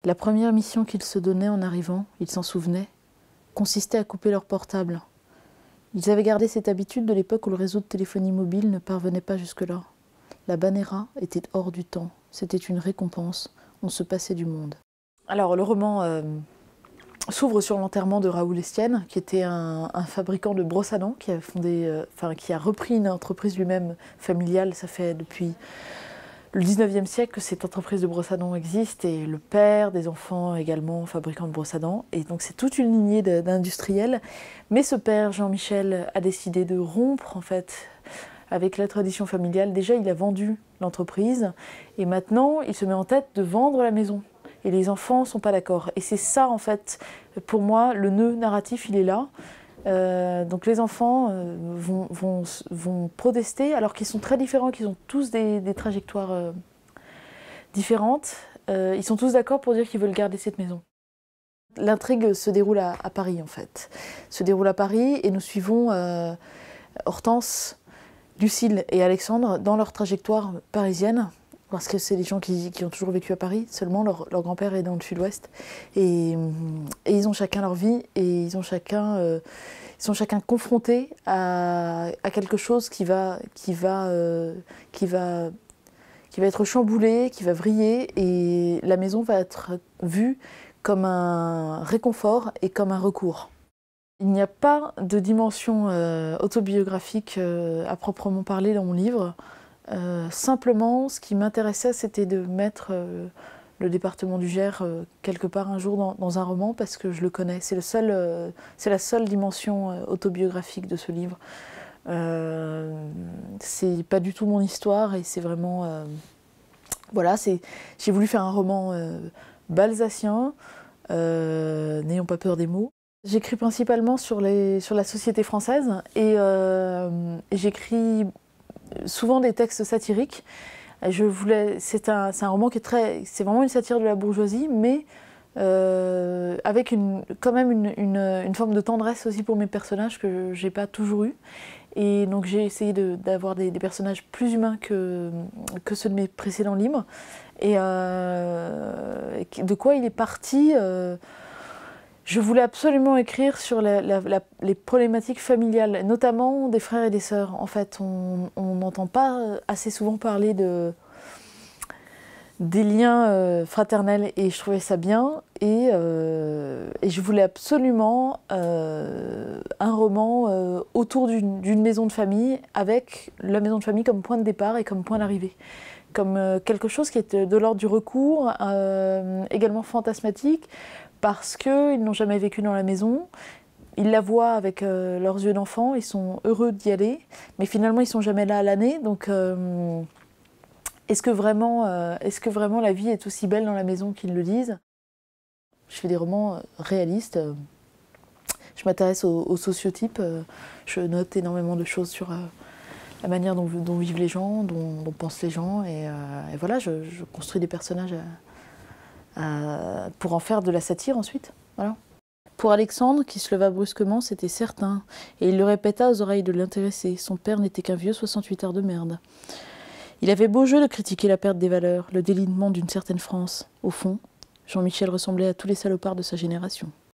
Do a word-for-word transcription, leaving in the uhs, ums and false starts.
La première mission qu'ils se donnaient en arrivant, ils s'en souvenaient, consistait à couper leur portable. Ils avaient gardé cette habitude de l'époque où le réseau de téléphonie mobile ne parvenait pas jusque-là. La Banera était hors du temps, c'était une récompense, on se passait du monde. Alors le roman euh, s'ouvre sur l'enterrement de Raoul Estienne, qui était un, un fabricant de brosses à dents, qui a, fondé, euh, enfin, qui a repris une entreprise lui-même familiale. Ça fait depuis le dix-neuvième siècle que cette entreprise de brosses à dents existe, et le père des enfants également fabricant de brosses à dents. Et donc c'est toute une lignée d'industriels. Mais ce père, Jean-Michel, a décidé de rompre en fait avec la tradition familiale. Déjà, il a vendu l'entreprise, et maintenant, il se met en tête de vendre la maison. Et les enfants ne sont pas d'accord. Et c'est ça, en fait, pour moi, le nœud narratif, il est là. Euh, donc les enfants euh, vont, vont, vont protester, alors qu'ils sont très différents, qu'ils ont tous des, des trajectoires euh, différentes. Euh, ils sont tous d'accord pour dire qu'ils veulent garder cette maison. L'intrigue se déroule à, à Paris, en fait. Se déroule à Paris, et nous suivons euh, Hortense, Lucille et Alexandre dans leur trajectoire parisienne, parce que c'est des gens qui, qui ont toujours vécu à Paris, seulement leur, leur grand-père est dans le sud-ouest. Et, et ils ont chacun leur vie, et ils, ont chacun, euh, ils sont chacun confrontés à, à quelque chose qui va, qui, va, euh, qui, va, qui va être chamboulé, qui va vriller, et la maison va être vue comme un réconfort et comme un recours. Il n'y a pas de dimension euh, autobiographique euh, à proprement parler dans mon livre. Euh, simplement, ce qui m'intéressait, c'était de mettre euh, le département du Gers euh, quelque part un jour dans, dans un roman, parce que je le connais. C'est le seul, euh, c'est la seule dimension euh, autobiographique de ce livre. Euh, c'est pas du tout mon histoire, et c'est vraiment... Euh, voilà, j'ai voulu faire un roman euh, balsacien, euh, n'ayons pas peur des mots. J'écris principalement sur, les, sur la société française, et, euh, et j'écris souvent des textes satiriques. C'est un, un roman qui est très... C'est vraiment une satire de la bourgeoisie, mais euh, avec une, quand même une, une, une forme de tendresse aussi pour mes personnages que je n'ai pas toujours eu. Et donc j'ai essayé d'avoir de, des, des personnages plus humains que, que ceux de mes précédents livres. Et euh, de quoi il est parti euh, Je voulais absolument écrire sur la, la, la, les problématiques familiales, notamment des frères et des sœurs. En fait, on n'entend pas assez souvent parler de, des liens euh, fraternels, et je trouvais ça bien. Et, euh, et je voulais absolument euh, un roman euh, autour d'une maison de famille, avec la maison de famille comme point de départ et comme point d'arrivée. Comme euh, quelque chose qui est de l'ordre du recours, euh, également fantasmatique, parce qu'ils n'ont jamais vécu dans la maison. Ils la voient avec euh, leurs yeux d'enfant, ils sont heureux d'y aller, mais finalement ils ne sont jamais là à l'année. Donc euh, est-ce que, vraiment, euh, est-ce que vraiment la vie est aussi belle dans la maison qu'ils le disent? Je fais des romans réalistes, je m'intéresse aux, aux sociotypes, je note énormément de choses sur euh, la manière dont, dont vivent les gens, dont, dont pensent les gens, et, euh, et voilà, je, je construis des personnages à, à, pour en faire de la satire ensuite. Voilà. Pour Alexandre, qui se leva brusquement, c'était certain, et il le répéta aux oreilles de l'intéressé. Son père n'était qu'un vieux soixante-huit heures de merde. Il avait beau jeu de critiquer la perte des valeurs, le délitement d'une certaine France. Au fond, Jean-Michel ressemblait à tous les salopards de sa génération.